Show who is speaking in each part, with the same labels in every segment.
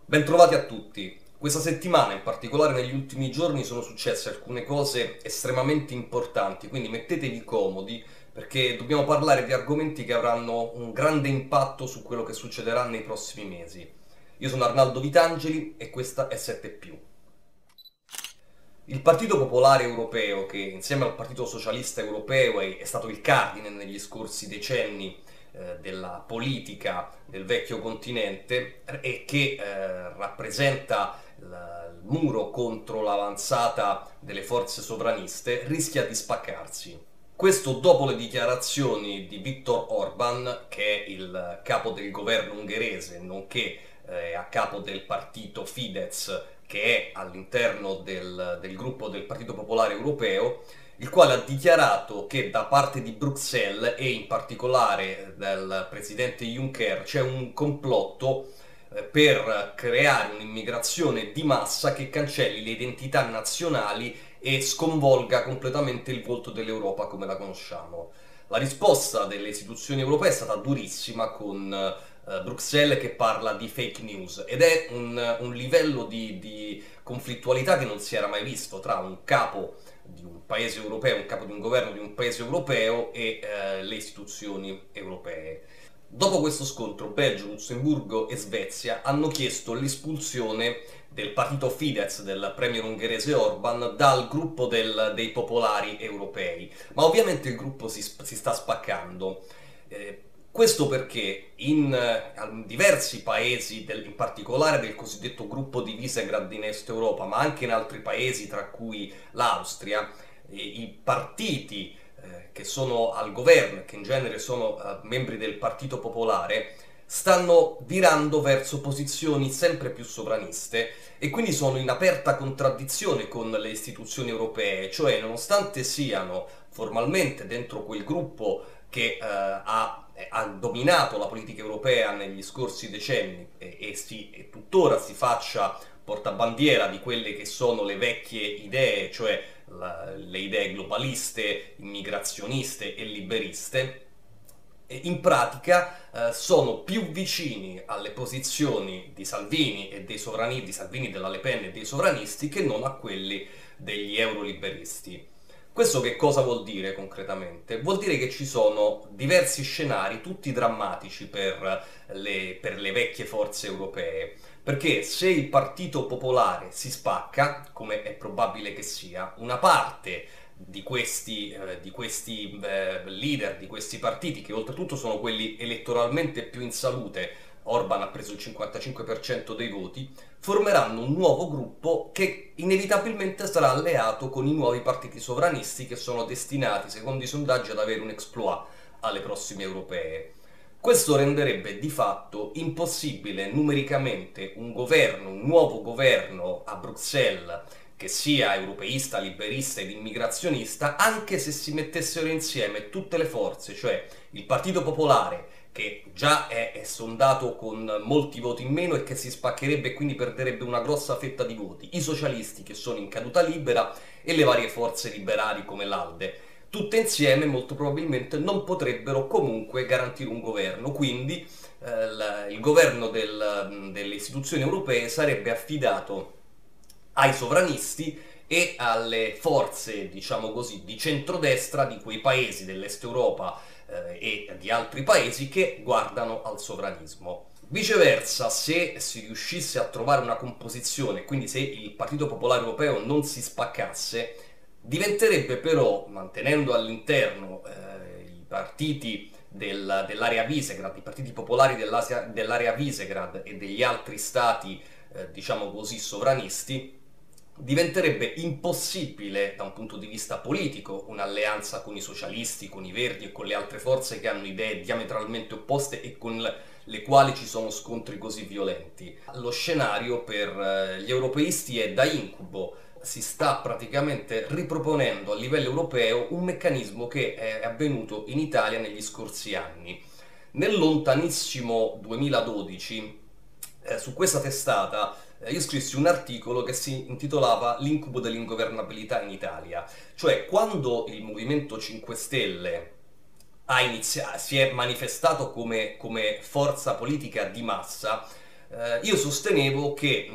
Speaker 1: Bentrovati a tutti. Questa settimana, in particolare negli ultimi giorni, sono successe alcune cose estremamente importanti, quindi mettetevi comodi perché dobbiamo parlare di argomenti che avranno un grande impatto su quello che succederà nei prossimi mesi. Io sono Arnaldo Vitangeli e questa è 7+. Il Partito Popolare Europeo, che insieme al Partito Socialista Europeo è stato il cardine negli scorsi decenni della politica del vecchio continente e che rappresenta il muro contro l'avanzata delle forze sovraniste, rischia di spaccarsi. Questo dopo le dichiarazioni di Viktor Orban, che è il capo del governo ungherese, nonché a capo del partito Fidesz, che è all'interno del gruppo del Partito Popolare Europeo, il quale ha dichiarato che da parte di Bruxelles e in particolare del presidente Juncker c'è un complotto per creare un'immigrazione di massa che cancelli le identità nazionali e sconvolga completamente il volto dell'Europa come la conosciamo. La risposta delle istituzioni europee è stata durissima con Bruxelles che parla di fake news ed è un livello di conflittualità che non si era mai visto tra un capo di un paese europeo, un capo di un governo di un paese europeo e le istituzioni europee. Dopo questo scontro, Belgio, Lussemburgo e Svezia hanno chiesto l'espulsione del partito Fidesz del premier ungherese Orban dal gruppo dei popolari europei, ma ovviamente il gruppo si sta spaccando. Questo perché in diversi paesi, in particolare del cosiddetto gruppo di Visegrad in Est Europa, ma anche in altri paesi, tra cui l'Austria, i partiti che sono al governo e che in genere sono membri del Partito Popolare stanno virando verso posizioni sempre più sovraniste e quindi sono in aperta contraddizione con le istituzioni europee, cioè nonostante siano formalmente dentro quel gruppo che ha dominato la politica europea negli scorsi decenni e tuttora si faccia portabandiera di quelle che sono le vecchie idee, cioè le idee globaliste, immigrazioniste e liberiste, in pratica sono più vicini alle posizioni di Salvini e dei sovranisti, di Salvini, della Le Pen e dei sovranisti che non a quelli degli euroliberisti. Questo che cosa vuol dire concretamente? Vuol dire che ci sono diversi scenari, tutti drammatici per le vecchie forze europee. Perché se il Partito Popolare si spacca, come è probabile che sia, una parte di questi leader, di questi partiti, che oltretutto sono quelli elettoralmente più in salute, Orban ha preso il 55% dei voti, formeranno un nuovo gruppo che inevitabilmente sarà alleato con i nuovi partiti sovranisti che sono destinati, secondo i sondaggi, ad avere un exploit alle prossime europee. Questo renderebbe di fatto impossibile numericamente un nuovo governo a Bruxelles che sia europeista, liberista ed immigrazionista, anche se si mettessero insieme tutte le forze, cioè il Partito Popolare, che già è sondato con molti voti in meno e che si spaccherebbe e quindi perderebbe una grossa fetta di voti, i socialisti che sono in caduta libera e le varie forze liberali come l'ALDE. Tutte insieme molto probabilmente non potrebbero comunque garantire un governo, quindi il governo delle istituzioni europee sarebbe affidato ai sovranisti e alle forze, diciamo così, di centrodestra di quei paesi dell'Est Europa e di altri paesi che guardano al sovranismo. Viceversa, se si riuscisse a trovare una composizione, quindi se il Partito Popolare Europeo non si spaccasse, diventerebbe però, mantenendo all'interno i partiti dell'area Visegrad, i partiti popolari dell'area Visegrad e degli altri stati, diciamo così, sovranisti, diventerebbe impossibile da un punto di vista politico un'alleanza con i socialisti, con i verdi e con le altre forze che hanno idee diametralmente opposte e con le quali ci sono scontri così violenti. Lo scenario per gli europeisti è da incubo. Si sta praticamente riproponendo a livello europeo un meccanismo che è avvenuto in Italia negli scorsi anni. Nel lontanissimo 2012, su questa testata, io scrissi un articolo che si intitolava L'incubo dell'ingovernabilità in Italia, cioè quando il Movimento 5 Stelle si è manifestato come forza politica di massa, io sostenevo che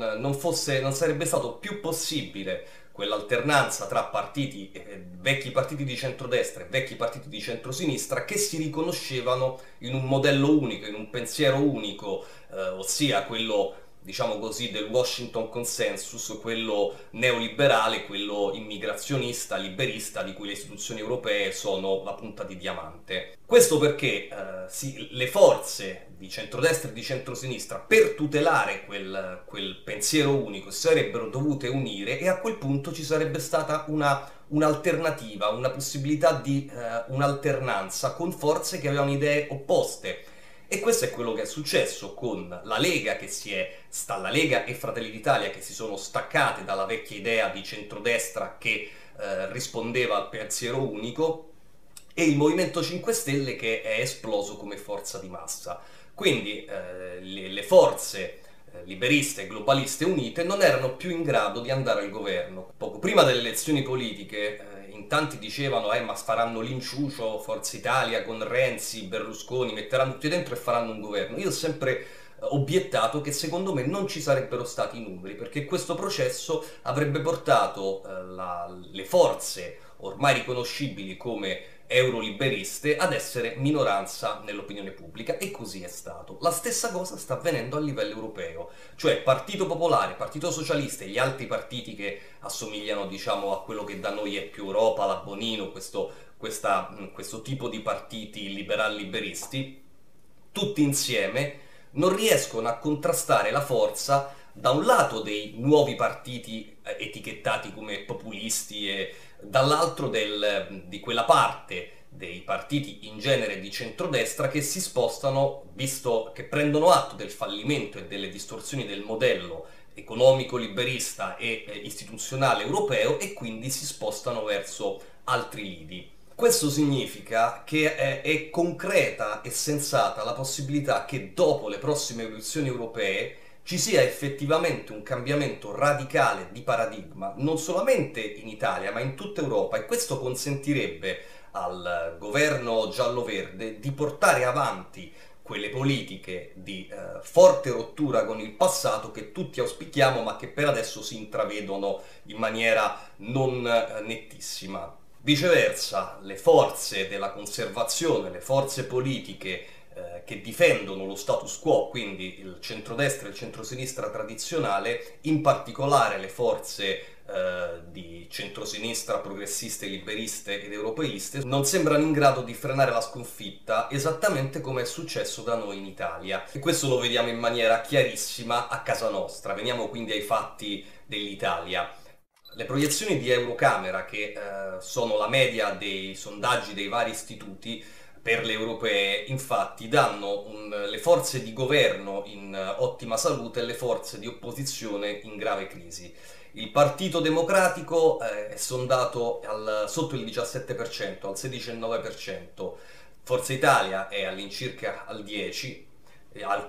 Speaker 1: non sarebbe stato più possibile quell'alternanza tra partiti, vecchi partiti di centrodestra e vecchi partiti di centrosinistra che si riconoscevano in un modello unico, in un pensiero unico, ossia quello, diciamo così, del Washington Consensus, quello neoliberale, quello immigrazionista, liberista, di cui le istituzioni europee sono la punta di diamante. Questo perché le forze di centrodestra e di centrosinistra, per tutelare quel pensiero unico, si sarebbero dovute unire, e a quel punto ci sarebbe stata un'alternativa, una possibilità di un'alternanza con forze che avevano idee opposte. E questo è quello che è successo con la Lega, la Lega e Fratelli d'Italia, che si sono staccate dalla vecchia idea di centrodestra che rispondeva al pensiero unico, e il Movimento 5 Stelle che è esploso come forza di massa. Quindi le forze liberiste e globaliste unite non erano più in grado di andare al governo. Poco prima delle elezioni politiche in tanti dicevano ma faranno l'inciucio Forza Italia con Renzi, Berlusconi, metteranno tutti dentro e faranno un governo. Io ho sempre obiettato che secondo me non ci sarebbero stati i numeri, perché questo processo avrebbe portato le forze ormai riconoscibili come euroliberiste ad essere minoranza nell'opinione pubblica, e così è stato. La stessa cosa sta avvenendo a livello europeo, cioè Partito Popolare, Partito Socialista e gli altri partiti che assomigliano, diciamo, a quello che da noi è più Europa, la Bonino, questo tipo di partiti liberal-liberisti, tutti insieme non riescono a contrastare la forza da un lato dei nuovi partiti etichettati come populisti e dall'altro di quella parte dei partiti in genere di centrodestra che si spostano, visto che prendono atto del fallimento e delle distorsioni del modello economico liberista e istituzionale europeo, e quindi si spostano verso altri lidi. Questo significa che è concreta e sensata la possibilità che dopo le prossime elezioni europee ci sia effettivamente un cambiamento radicale di paradigma, non solamente in Italia, ma in tutta Europa, e questo consentirebbe al governo giallo-verde di portare avanti quelle politiche di forte rottura con il passato che tutti auspichiamo, ma che per adesso si intravedono in maniera non nettissima. Viceversa, le forze della conservazione, le forze politiche che difendono lo status quo, quindi il centrodestra e il centrosinistra tradizionale, in particolare le forze di centrosinistra progressiste, liberiste ed europeiste, non sembrano in grado di frenare la sconfitta, esattamente come è successo da noi in Italia. E questo lo vediamo in maniera chiarissima a casa nostra. Veniamo quindi ai fatti dell'Italia. Le proiezioni di Eurocamera, che sono la media dei sondaggi dei vari istituti per le europee, infatti danno le forze di governo in ottima salute e le forze di opposizione in grave crisi. Il Partito Democratico è sondato sotto il 17%, al 16,9%, Forza Italia è all'incirca al 10%, al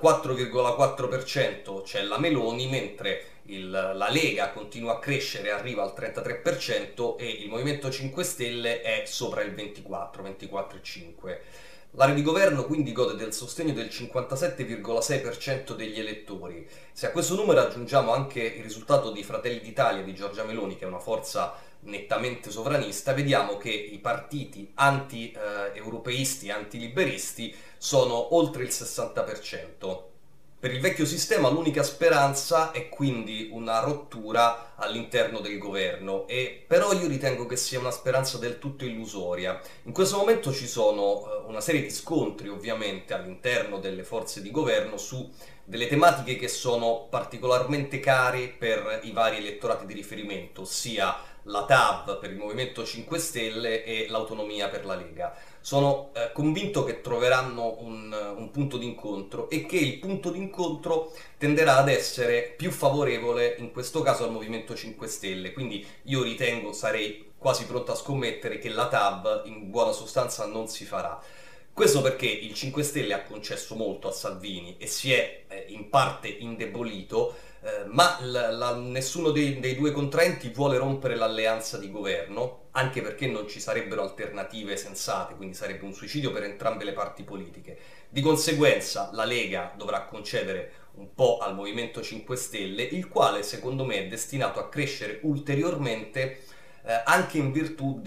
Speaker 1: 4,4% c'è la Meloni, mentre la Lega continua a crescere, arriva al 33%, e il Movimento 5 Stelle è sopra il 24,5%. L'area di governo quindi gode del sostegno del 57,6% degli elettori. Se a questo numero aggiungiamo anche il risultato di Fratelli d'Italia di Giorgia Meloni, che è una forza nettamente sovranista, vediamo che i partiti anti-europeisti, anti-liberisti sono oltre il 60%. Per il vecchio sistema l'unica speranza è quindi una rottura all'interno del governo, però io ritengo che sia una speranza del tutto illusoria. In questo momento ci sono una serie di scontri, ovviamente, all'interno delle forze di governo su delle tematiche che sono particolarmente care per i vari elettorati di riferimento, ossia la TAV per il Movimento 5 Stelle e l'autonomia per la Lega. Sono convinto che troveranno un punto d'incontro, e che il punto d'incontro tenderà ad essere più favorevole in questo caso al Movimento 5 Stelle, quindi io ritengo, sarei quasi pronto a scommettere, che la TAV in buona sostanza non si farà. Questo perché il 5 Stelle ha concesso molto a Salvini e si è in parte indebolito, ma nessuno dei due contraenti vuole rompere l'alleanza di governo, anche perché non ci sarebbero alternative sensate, quindi sarebbe un suicidio per entrambe le parti politiche. Di conseguenza la Lega dovrà concedere un po' al Movimento 5 Stelle, il quale secondo me è destinato a crescere ulteriormente anche in virtù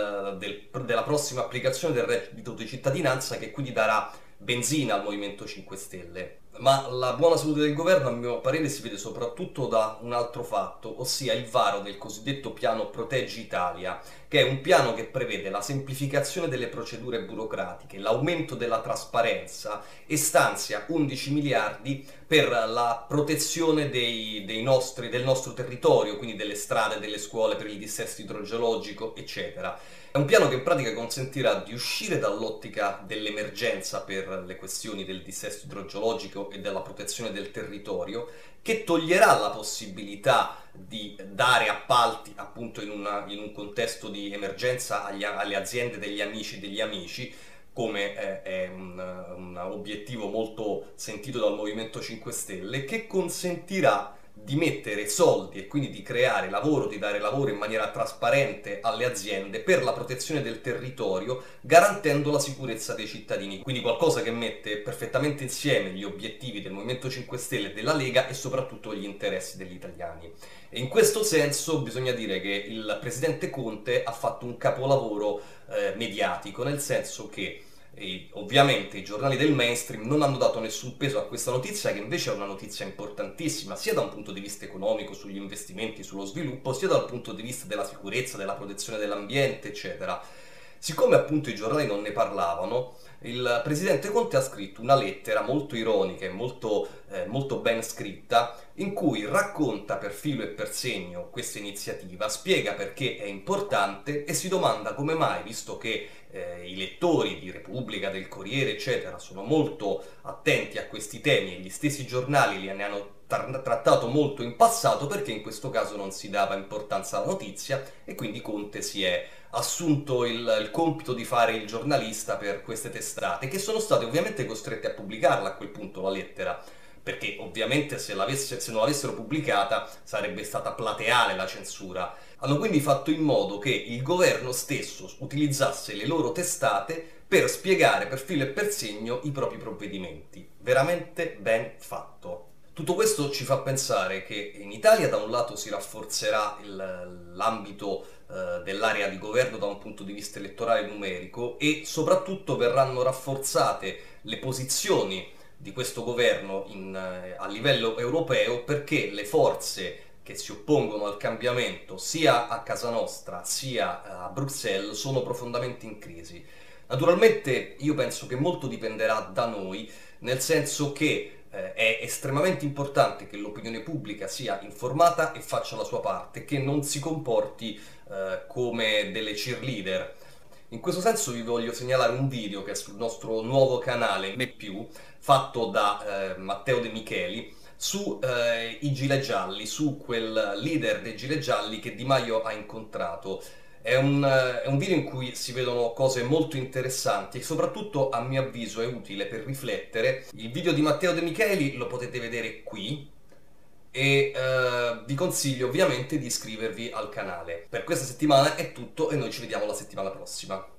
Speaker 1: della prossima applicazione del reddito di cittadinanza, che quindi darà benzina al Movimento 5 Stelle. Ma la buona salute del governo, a mio parere, si vede soprattutto da un altro fatto, ossia il varo del cosiddetto piano Proteggi Italia, che è un piano che prevede la semplificazione delle procedure burocratiche, l'aumento della trasparenza e stanzia 11 miliardi per la protezione del nostro territorio, quindi delle strade, delle scuole, per il dissesto idrogeologico, eccetera. È un piano che in pratica consentirà di uscire dall'ottica dell'emergenza per le questioni del dissesto idrogeologico e della protezione del territorio, che toglierà la possibilità di dare appalti appunto in un contesto di emergenza alle aziende degli amici, come è un obiettivo molto sentito dal Movimento 5 Stelle, che consentirà di mettere soldi e quindi di creare lavoro, di dare lavoro in maniera trasparente alle aziende per la protezione del territorio, garantendo la sicurezza dei cittadini. Quindi qualcosa che mette perfettamente insieme gli obiettivi del Movimento 5 Stelle e della Lega e soprattutto gli interessi degli italiani. E in questo senso bisogna dire che il presidente Conte ha fatto un capolavoro mediatico, nel senso che ovviamente i giornali del mainstream non hanno dato nessun peso a questa notizia, che invece è una notizia importantissima, sia da un punto di vista economico, sugli investimenti, sullo sviluppo, sia dal punto di vista della sicurezza, della protezione dell'ambiente, eccetera. Siccome appunto i giornali non ne parlavano, il presidente Conte ha scritto una lettera molto ironica e molto ben scritta, in cui racconta per filo e per segno questa iniziativa, spiega perché è importante e si domanda come mai, visto che i lettori di Repubblica, del Corriere, eccetera, sono molto attenti a questi temi e gli stessi giornali ne hanno trattato molto in passato, perché in questo caso non si dava importanza alla notizia e quindi Conte si è assunto il compito di fare il giornalista per queste testate, che sono state ovviamente costrette a pubblicarla a quel punto la lettera, perché ovviamente se non l'avessero pubblicata sarebbe stata plateale la censura. Hanno quindi fatto in modo che il governo stesso utilizzasse le loro testate per spiegare per filo e per segno i propri provvedimenti. Veramente ben fatto. Tutto questo ci fa pensare che in Italia da un lato si rafforzerà l'ambito dell'area di governo da un punto di vista elettorale numerico, e soprattutto verranno rafforzate le posizioni di questo governo a livello europeo, perché le forze che si oppongono al cambiamento sia a casa nostra sia a Bruxelles sono profondamente in crisi. Naturalmente io penso che molto dipenderà da noi, nel senso che è estremamente importante che l'opinione pubblica sia informata e faccia la sua parte, che non si comporti come delle cheerleader. In questo senso vi voglio segnalare un video che è sul nostro nuovo canale Me Più, fatto da Matteo De Micheli, su i gilet gialli, su quel leader dei gilet gialli che Di Maio ha incontrato. È un video in cui si vedono cose molto interessanti e soprattutto, a mio avviso, è utile per riflettere. Il video di Matteo De Micheli lo potete vedere qui e vi consiglio ovviamente di iscrivervi al canale. Per questa settimana è tutto e noi ci vediamo la settimana prossima.